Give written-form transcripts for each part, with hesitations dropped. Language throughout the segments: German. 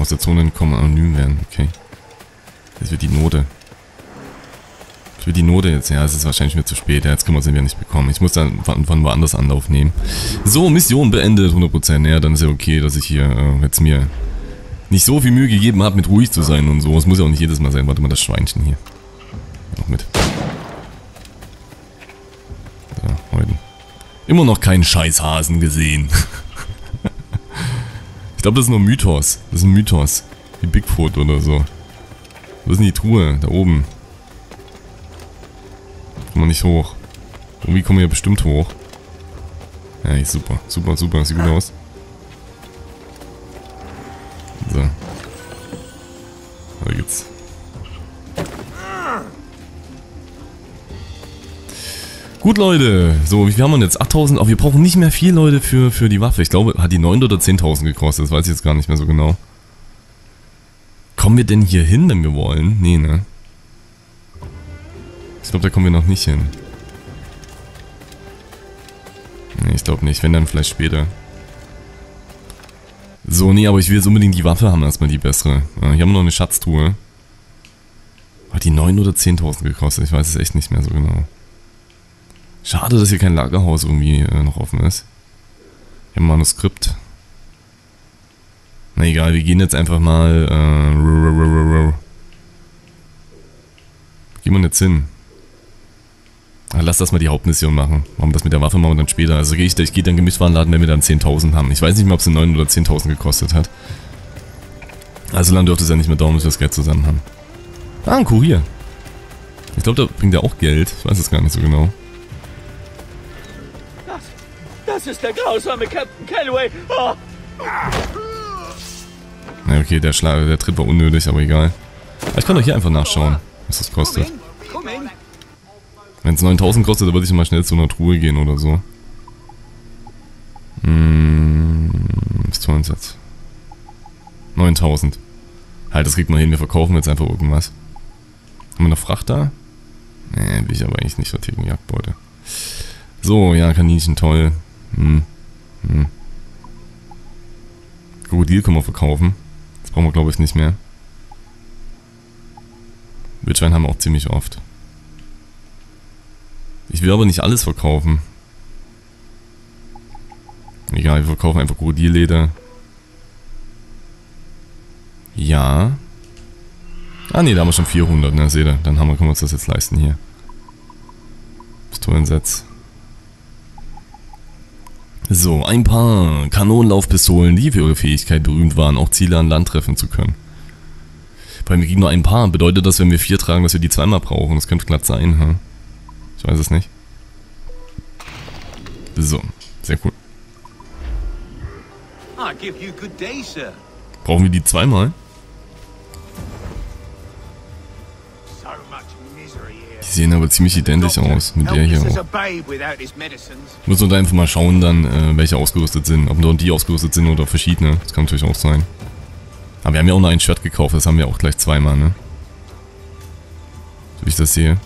aus der Zone entkommen, anonym werden. Okay. Das wird die Note. Ich will die Note jetzt. Ja, es ist wahrscheinlich mir zu spät. Ja, jetzt können wir sie ja nicht bekommen. Ich muss dann von woanders Anlauf nehmen. So, Mission beendet, 100%. Ja, dann ist ja okay, dass ich hier jetzt mir nicht so viel Mühe gegeben habe, mit ruhig zu sein und so. Es muss ja auch nicht jedes Mal sein. Warte mal, das Schweinchen hier. Noch mit. So, heute. Immer noch keinen Scheißhasen gesehen. Ich glaube, das ist nur Mythos. Das ist ein Mythos. Wie Bigfoot oder so. Wo ist denn die Truhe? Da oben. Kommen wir nicht hoch. Irgendwie kommen wir ja bestimmt hoch. Ja, super. Super, super. Sieht gut aus. So. Da geht's. Gut, Leute. So, wie viel haben wir jetzt? 8.000. Aber wir brauchen nicht mehr viel, Leute, für die Waffe. Ich glaube, hat die 9.000 oder 10.000 gekostet. Das weiß ich jetzt gar nicht mehr so genau. Kommen wir denn hier hin, wenn wir wollen? Nee, ne? Ich glaube, da kommen wir noch nicht hin. Nee, ich glaube nicht. Wenn, dann vielleicht später. So, nee, aber ich will jetzt unbedingt die Waffe haben, erstmal die bessere. Hier haben wir noch eine Schatztruhe. Hat die 9.000 oder 10.000 gekostet? Ich weiß es echt nicht mehr so genau. Schade, dass hier kein Lagerhaus irgendwie noch offen ist. Hier haben wir ein Manuskript. Na egal, wir gehen jetzt einfach mal. Gehen wir jetzt hin. Ach, lass das mal die Hauptmission machen. Warum das mit der Waffe machen wir dann später. Also ich gehe dann Gemischtwarenladen, wenn wir dann 10.000 haben. Ich weiß nicht mehr, ob es 9.000 oder 10.000 gekostet hat. Also dann dürfte es ja nicht mehr dauern, bis wir das Geld zusammen haben. Ah, ein Kurier. Ich glaube, da bringt er auch Geld. Ich weiß es gar nicht so genau. Das ist der grausame Captain Calloway. Oh. Na okay, der Tritt war unnötig, aber egal. Aber ich kann doch hier einfach nachschauen, was das kostet. Wenn es 9.000 kostet, dann würde ich mal schnell zu einer Truhe gehen oder so. Was tun wir uns jetzt? 9.000. Halt, das kriegt man hin, wir verkaufen jetzt einfach irgendwas. Haben wir noch Fracht da? Nee, will ich aber eigentlich nicht verticken, Jagdbeute. So, ja, Kaninchen, toll. Krokodil können wir verkaufen. Das brauchen wir, glaube ich, nicht mehr. Wildschwein haben wir auch ziemlich oft. Ich will aber nicht alles verkaufen. Egal, wir verkaufen einfach Krokodilleder. Ja. Ah ne, da haben wir schon 400, ne, seht ihr. Dann können wir uns das jetzt leisten hier. Pistolensatz. So, ein paar Kanonenlaufpistolen, die für ihre Fähigkeit berühmt waren, auch Ziele an Land treffen zu können. Weil wir kriegen nur ein paar. Bedeutet das, wenn wir 4 tragen, dass wir die zweimal brauchen? Das könnte glatt sein, hm? Ich weiß es nicht. So, sehr cool. Brauchen wir die zweimal? Die sehen aber ziemlich identisch aus, mit der hier auch. Muss man da einfach mal schauen dann, welche ausgerüstet sind. Ob nur die ausgerüstet sind oder verschiedene. Das kann natürlich auch sein. Aber wir haben ja auch noch ein Schwert gekauft, das haben wir auch gleich zweimal, ne? So wie ich das sehe.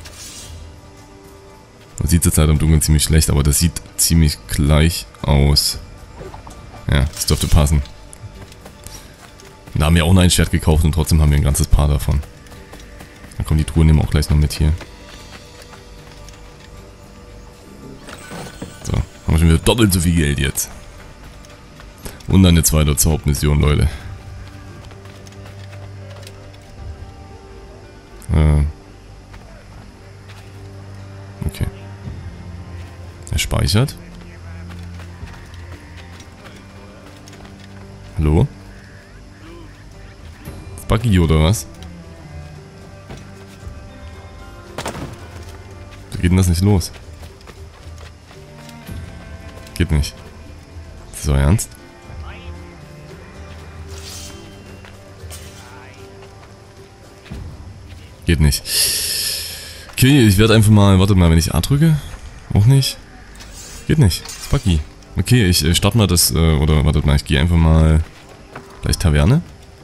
Man sieht es jetzt halt im Dunkeln ziemlich schlecht, aber das sieht ziemlich gleich aus. Ja, das dürfte passen. Und da haben wir auch noch ein Schwert gekauft und trotzdem haben wir ein ganzes Paar davon. Dann kommen die Truhen nehmen wir auch gleich noch mit hier. So, haben wir schon wieder doppelt so viel Geld jetzt. Und dann jetzt weiter zur Hauptmission, Leute. Okay. Er speichert. Hallo? Buggy oder was? Wie geht denn das nicht los? Geht nicht. Ist das so ernst? Geht nicht. Okay, ich werde einfach mal... Warte mal, wenn ich A drücke? Auch nicht? Geht nicht. Ist buggy. Okay, ich starte mal das... oder wartet mal, ich gehe einfach mal... Gleich Taverne.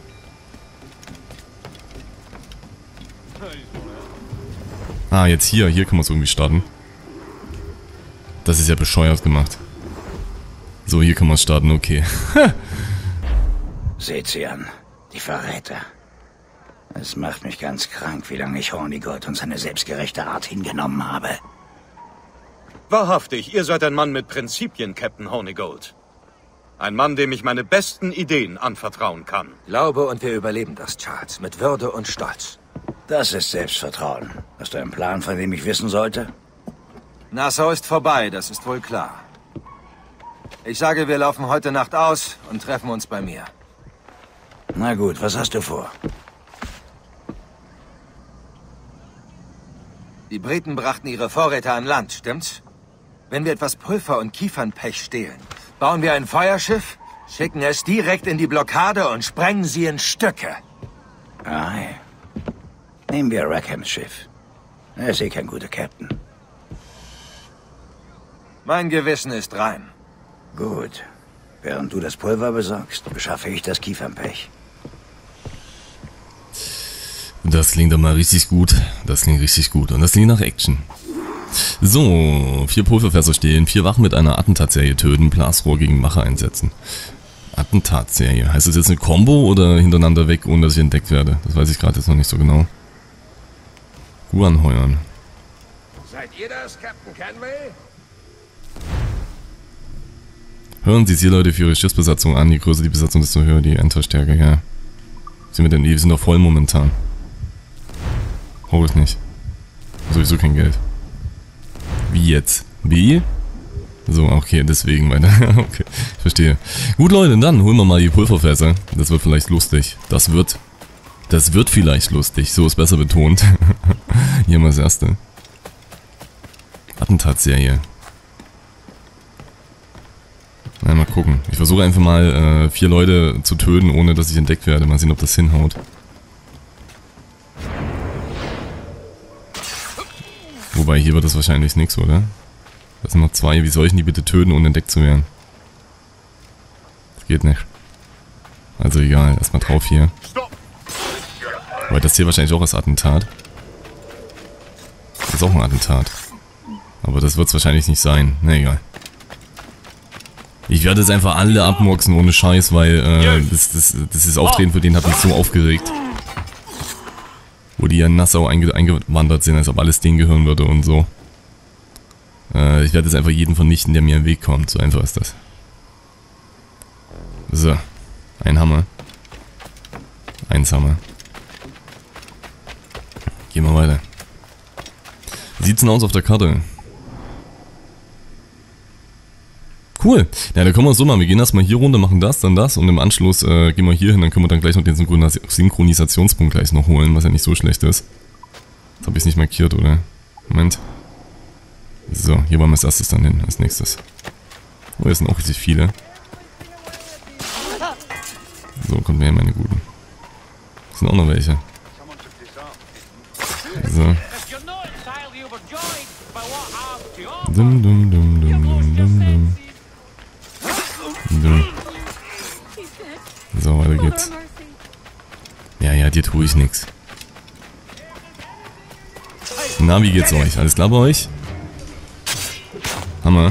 Ah, jetzt hier. Hier können wir es irgendwie starten. Das ist ja bescheuert gemacht. So, hier können wir es starten, okay. Seht sie an. Die Verräter. Es macht mich ganz krank, wie lange ich Hornigold und seine selbstgerechte Art hingenommen habe. Wahrhaftig, ihr seid ein Mann mit Prinzipien, Captain Hornigold. Ein Mann, dem ich meine besten Ideen anvertrauen kann. Glaube und wir überleben das, Charles. Mit Würde und Stolz. Das ist Selbstvertrauen. Hast du einen Plan, von dem ich wissen sollte? Nassau ist vorbei, das ist wohl klar. Ich sage, wir laufen heute Nacht aus und treffen uns bei mir. Na gut, was hast du vor? Die Briten brachten ihre Vorräte an Land, stimmt's? Wenn wir etwas Pulver und Kiefernpech stehlen, bauen wir ein Feuerschiff, schicken es direkt in die Blockade und sprengen sie in Stücke. Ei. Nehmen wir Rackhams Schiff. Er ist eh kein guter Captain. Mein Gewissen ist rein. Gut. Während du das Pulver besorgst, beschaffe ich das Kiefernpech. Das klingt doch mal richtig gut. Das klingt richtig gut. Und das klingt nach Action. So, 4 Pulverfässer stehlen, 4 Wachen mit einer Attentatsserie töten, Blasrohr gegen Wache einsetzen. Attentatsserie. Heißt das jetzt eine Combo oder hintereinander weg, ohne dass ich entdeckt werde? Das weiß ich gerade jetzt noch nicht so genau. Anheuern. Seid ihr das, Captain Kenway? Hören Sie Seeleute für Ihre Schiffsbesatzung an. Je größer die Besatzung, desto höher die Enterstärke. Ja. Wir sind doch voll momentan. Brauche ich nicht. Sowieso kein Geld. Wie jetzt? Wie? So, okay, deswegen weiter. Okay, ich verstehe. Gut, Leute, dann holen wir mal die Pulverfässer. Das wird vielleicht lustig. Das wird vielleicht lustig. So ist besser betont. Hier mal das erste. Attentatsserie. Na, mal gucken. Ich versuche einfach mal 4 Leute zu töten, ohne dass ich entdeckt werde. Mal sehen, ob das hinhaut. Wobei, hier wird das wahrscheinlich nichts, oder? Das sind noch 2. Wie soll ich denn die bitte töten, ohne entdeckt zu werden? Das geht nicht. Also egal, erstmal drauf hier. Weil das hier wahrscheinlich auch als Attentat. Das ist auch ein Attentat. Aber das wird es wahrscheinlich nicht sein. Na egal. Ich werde jetzt einfach alle abmurksen ohne Scheiß, weil das Auftreten für den hat mich so aufgeregt. Wo die ja in Nassau eingewandert sind, als ob alles denen gehören würde und so. Ich werde jetzt einfach jeden vernichten, der mir im Weg kommt. So einfach ist das. So. Ein Hammer. 1 Hammer. Gehen wir weiter. Wie sieht's denn aus auf der Karte? Cool. Ja, dann können wir es so machen. Wir gehen erstmal hier runter, machen das, dann das und im Anschluss gehen wir hier hin. Dann können wir dann gleich noch den Synchronisationspunkt gleich noch holen, was ja nicht so schlecht ist. Jetzt habe ich es nicht markiert, oder? Moment. So, hier wollen wir als erstes dann hin, als nächstes. Oh, hier sind auch richtig viele. So, kommt mehr meine Guten. Das sind auch noch welche. So. Dum, dum, dum, dum, dum, dum, dum. So, weiter geht's. Ja, dir tue ich nix. Na, wie geht's euch? Alles klar bei euch? Hammer.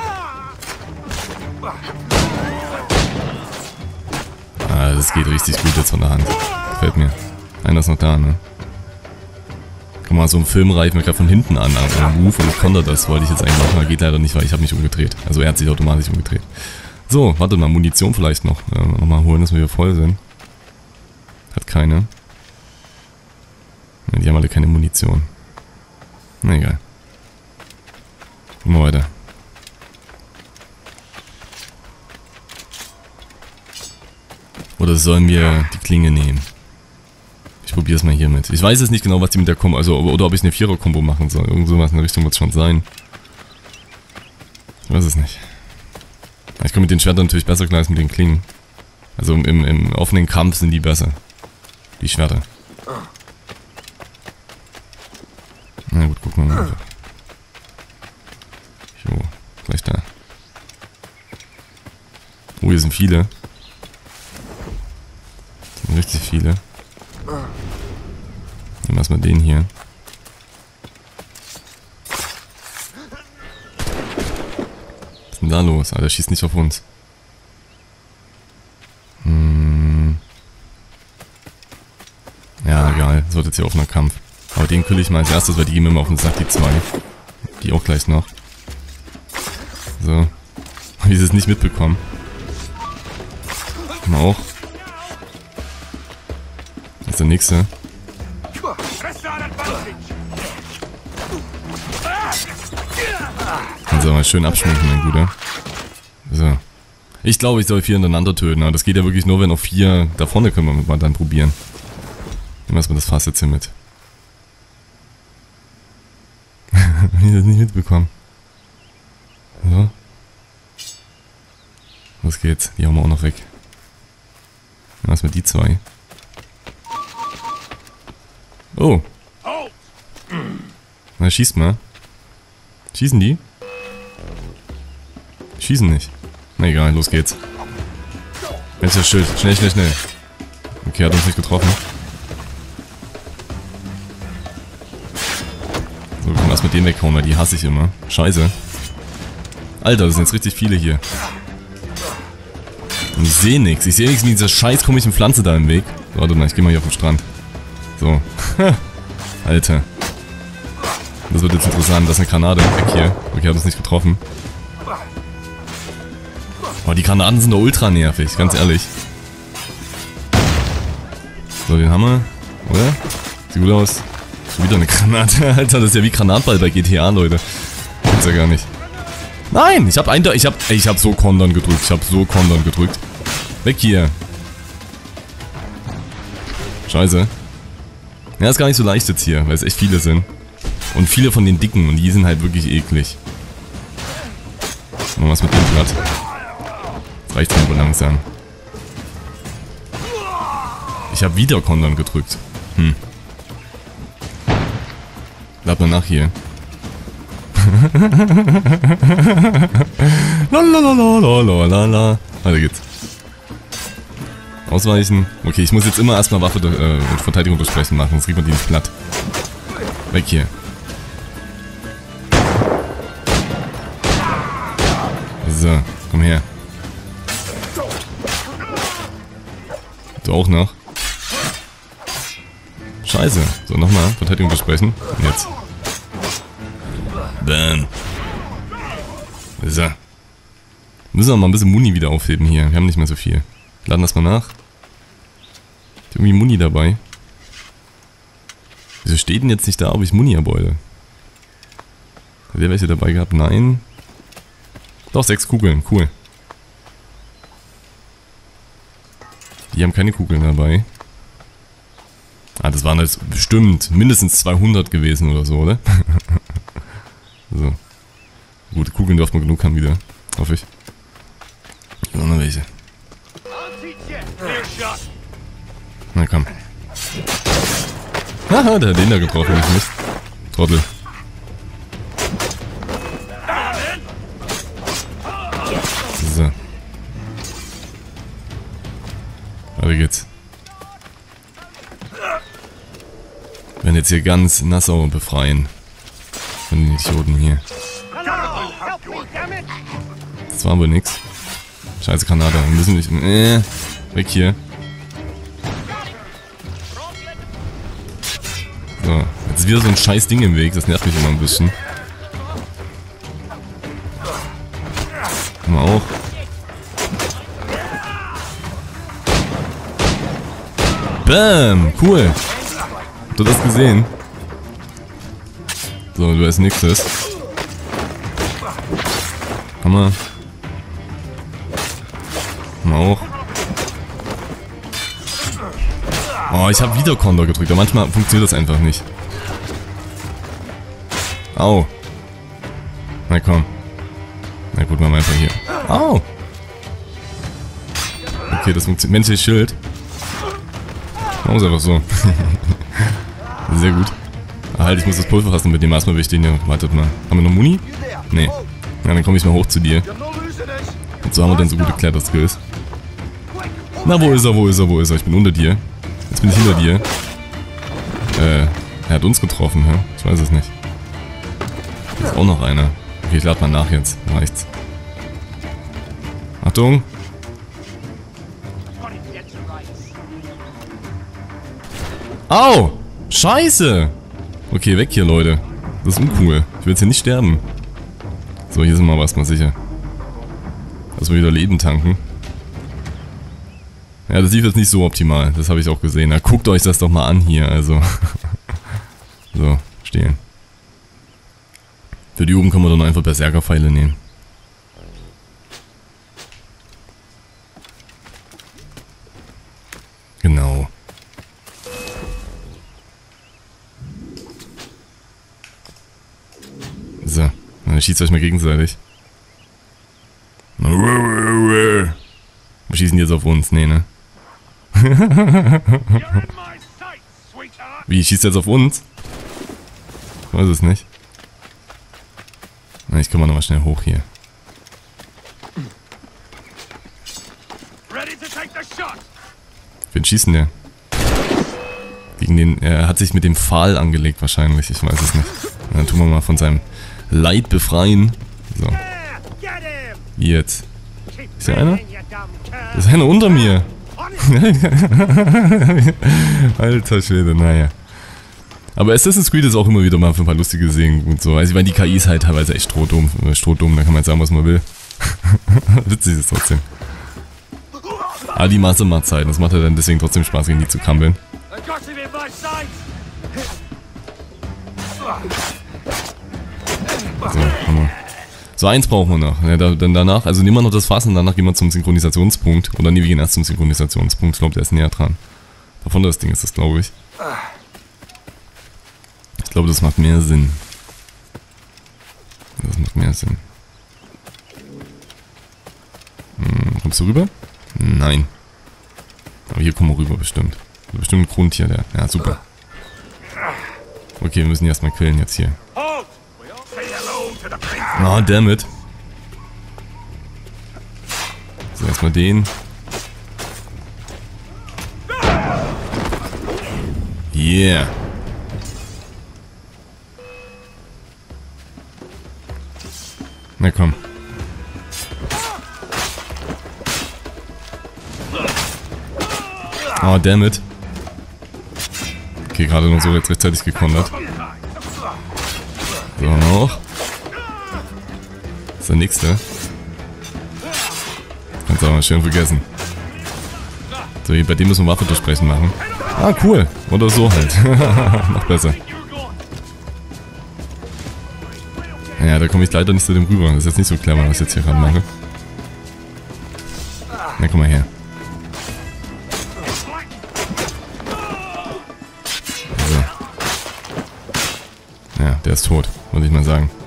Ah, das geht richtig gut jetzt von der Hand. Gefällt mir. Einer ist noch da, ne? Kann man so einen Film reifen mir gerade von hinten an, aber Move und ich konnte das, wollte ich jetzt eigentlich machen, geht leider nicht, weil ich habe mich umgedreht. Also er hat sich automatisch umgedreht. So, warte mal, Munition vielleicht noch. Nochmal holen, dass wir hier voll sind. Hat keine. Ja, die haben alle keine Munition. Na egal. Gucken wir weiter. Oder sollen wir die Klinge nehmen? Ich probiere es mal hier mit. Ich weiß jetzt nicht genau, was die mit der Kombo, also oder ob ich eine 4er-Kombo machen soll. Irgend sowas in der Richtung wird es schon sein. Ich weiß es nicht. Ich komme mit den Schwertern natürlich besser klar als mit den Klingen. Also im offenen Kampf sind die besser. Die Schwerter. Na gut, gucken wir mal. Jo, gleich da. Oh, hier sind viele. Das sind richtig viele. Nehmen wir erstmal den hier. Was ist denn da los? Alter, schießt nicht auf uns. Das wird jetzt hier offener Kampf. Aber den kill ich mal als erstes, weil die gehen mir immer auf den Sack, die zwei. Die auch gleich noch. So. Habe ich es nicht mitbekommen. Mal auch. Das ist der nächste. Also mal schön abschminken, mein Guter. So. Ich glaube, ich soll 4 hintereinander töten, aber das geht ja wirklich nur, wenn noch 4 da vorne können wir mal dann probieren. Nehmen wir erstmal das Fass jetzt hier mit. Hab ich das nicht mitbekommen. So. Los geht's. Die hauen wir auch noch weg. Was mit die zwei? Oh. Na, schießt mal. Schießen die? Schießen nicht. Na egal, los geht's. Jetzt das Schild. Schnell, schnell, schnell. Okay, hat uns nicht getroffen. So, wir können erst mit denen weghauen, weil die hasse ich immer. Scheiße. Alter, das sind jetzt richtig viele hier. Und ich sehe nichts. Ich sehe nichts mit dieser scheiß komischen Pflanze da im Weg. So, warte mal, ich gehe mal hier auf den Strand. So. Alter. Das wird jetzt interessant. Das ist eine Granate weg hier. Okay, hat uns nicht getroffen. Oh, die Granaten sind doch ultra nervig, ganz ehrlich. So, den haben wir. Oder? Sieht gut aus. Schon wieder eine Granate. Alter, das ist ja wie Granatball bei GTA, Leute. Gibt's ja gar nicht. Nein! Ich hab so Kontern gedrückt. Ich hab so Kontern gedrückt. Weg hier. Scheiße. Ja, ist gar nicht so leicht jetzt hier, weil es echt viele sind. Und viele von den Dicken. Und die sind halt wirklich eklig. Machen wir was mit dem Blatt. Das reicht mir aber langsam. Ich habe wieder Kontern gedrückt. Lad mal nach hier. Lalalala. Weiter geht's. Ausweichen. Okay, ich muss jetzt immer erstmal Waffe und Verteidigung durchsprechen machen, sonst kriegt man die nicht platt. Weg hier. So, komm her. Du auch noch? Scheiße. So, nochmal. Verteidigung besprechen. Und jetzt. Bam. So. Müssen wir mal ein bisschen Muni wieder aufheben hier. Wir haben nicht mehr so viel. Laden das mal nach. Ist irgendwie Muni dabei. Wieso steht denn jetzt nicht da, ob ich Muni erbeute? Hat der welche dabei gehabt? Nein. Doch, 6 Kugeln. Cool. Die haben keine Kugeln dabei. Ah, das waren jetzt bestimmt mindestens 200 gewesen oder so, oder? So. Gut, Kugeln dürfen wir genug haben wieder. Hoffe ich. Noch noch welche. Na komm. Haha, der hat den da getroffen, ich nicht. Trottel. So. Weiter geht's. Wir werden jetzt hier ganz Nassau befreien. Von den Idioten hier. Das war wohl nix. Scheiße Granate, wir müssen nicht... weg hier. So, jetzt ist wieder so ein scheiß Ding im Weg, das nervt mich immer ein bisschen. Haben wir auch. Bam! Cool! Habt ihr das gesehen? So, du als nächstes. Hammer. Haben wir auch. Oh, ich habe wieder Konter gedrückt, aber manchmal funktioniert das einfach nicht. Au. Na komm. Na gut, machen wir einfach hier. Au. Okay, das funktioniert. Menschliches Schild. Machen wir es einfach so. Sehr gut. Ah, halt, ich muss das Pulver fassen mit dem erstmal wichtig. Ja, wartet mal. Haben wir noch Muni? Nee. Na, dann komme ich mal hoch zu dir. Und so haben wir dann so gute Kletterskills. Na, wo ist er, wo ist er, wo ist er? Ich bin unter dir. Jetzt bin ich hinter dir. Er hat uns getroffen, hä? Ich weiß es nicht. Da ist auch noch einer. Okay, ich lade mal nach jetzt. Reicht's. Achtung! Au! Scheiße! Okay, weg hier, Leute. Das ist uncool. Ich will jetzt hier nicht sterben. So, hier sind wir aber erstmal sicher. Dass wir wieder Leben tanken. Ja, das lief jetzt nicht so optimal. Das habe ich auch gesehen. Na, guckt euch das doch mal an hier, also. So, stehen. Für die oben können wir dann einfach Berserkerpfeile nehmen. Genau. So, dann schießt euch mal gegenseitig. Wir schießen jetzt auf uns, nee, ne? Wie, schießt jetzt auf uns? Ich weiß es nicht. Na, ich komme mal nochmal schnell hoch hier. Wen schießen der? Gegen den, er hat sich mit dem Pfahl angelegt wahrscheinlich, ich weiß es nicht. Dann tun wir mal von seinem Leid befreien. So. Wie jetzt? Ist hier einer? Da ist einer unter mir. Alter Schwede, naja. Aber Assassin's Creed ist auch immer wieder mal für ein paar lustige Szenen und so. Also ich meine, die KI ist halt teilweise echt strohdumm, da kann man jetzt sagen, was man will. Witzig ist es trotzdem. Aber die Masse macht Zeit, das macht ja dann deswegen trotzdem Spaß, gegen die zu kampeln. So, Hammer. So, eins brauchen wir noch. Ja, dann danach, also nehmen wir noch das Fass und danach gehen wir zum Synchronisationspunkt. Oder nee, wir gehen erst zum Synchronisationspunkt. Ich glaube, der ist näher dran. Davon das Ding ist das, glaube ich. Ich glaube, das macht mehr Sinn. Das macht mehr Sinn. Kommst du rüber? Nein. Aber hier kommen wir rüber bestimmt. Bestimmt ein Grund hier, der. Ja, super. Okay, wir müssen die erstmal quälen jetzt hier. Oh, dammit. So, erstmal den. Yeah. Na komm. Oh, dammit. Okay, gerade noch so jetzt rechtzeitig gekontert. So, noch. Das ist der nächste. Kannst du aber mal schön vergessen. So, bei dem müssen wir Waffendurchbrechen machen. Ah, cool. Oder so halt. Noch besser. Ja, da komme ich leider nicht zu dem rüber. Das ist jetzt nicht so clever, was ich jetzt hier gerade mache. Na, komm mal her. So. Ja, der ist tot, würde ich mal sagen.